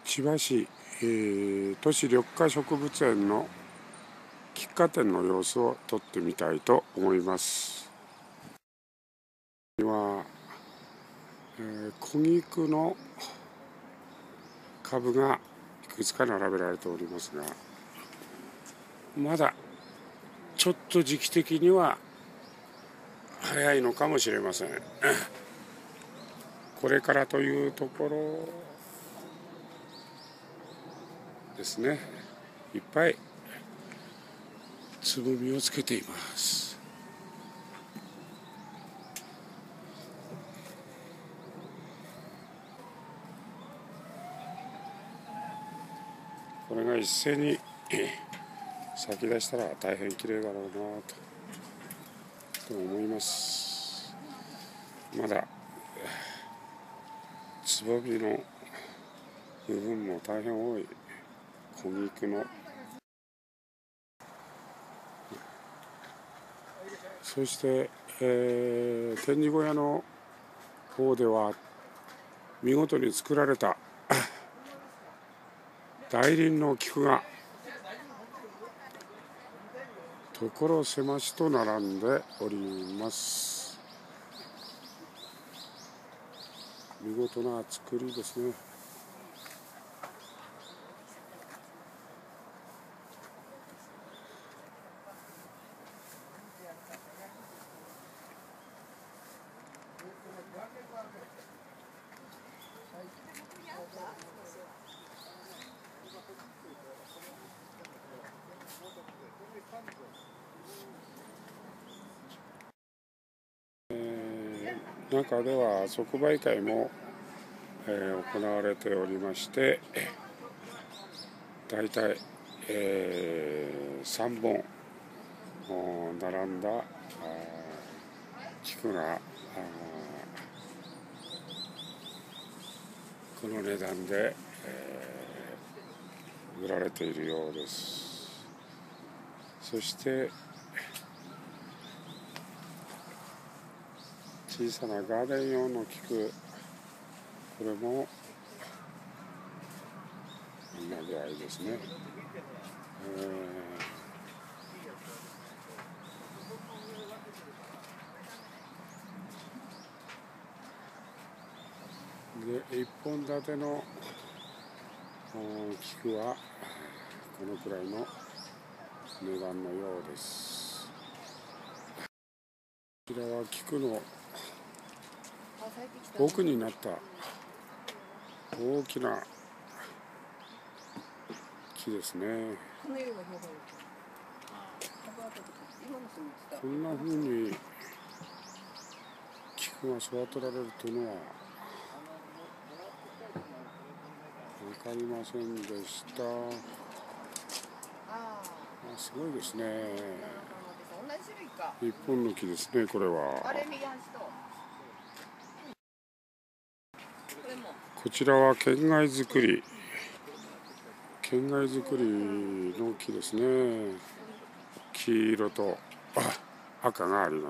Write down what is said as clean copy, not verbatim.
千葉市、都市緑化植物園の喫茶店の様子を撮ってみたいと思います。今、小菊の株がいくつか並べられておりますが、まだちょっと時期的には早いのかもしれません。これからというところですね。いっぱいつぼみをつけています。これが一斉に咲き出したら大変綺麗だろうなと思います。まだつぼみの部分も大変多い小菊の、そして、展示小屋の方では見事に作られた大輪の菊が所狭しと並んでおります。見事な作りですね。中では即売会も、行われておりまして、だいたい、3本並んだ菊がこの値段で、売られているようです。そして小さなガーデン用の菊、これもこんな具合ですね。で1本立ての菊はこのくらいの値段のようです。こちらは菊の奥になった大きな木ですね。こんな風に菊が育てられるというのは分かりませんでした。すごいですね。一本の木ですね、これは。こちらは県外作りの木ですね。黄色と赤があります。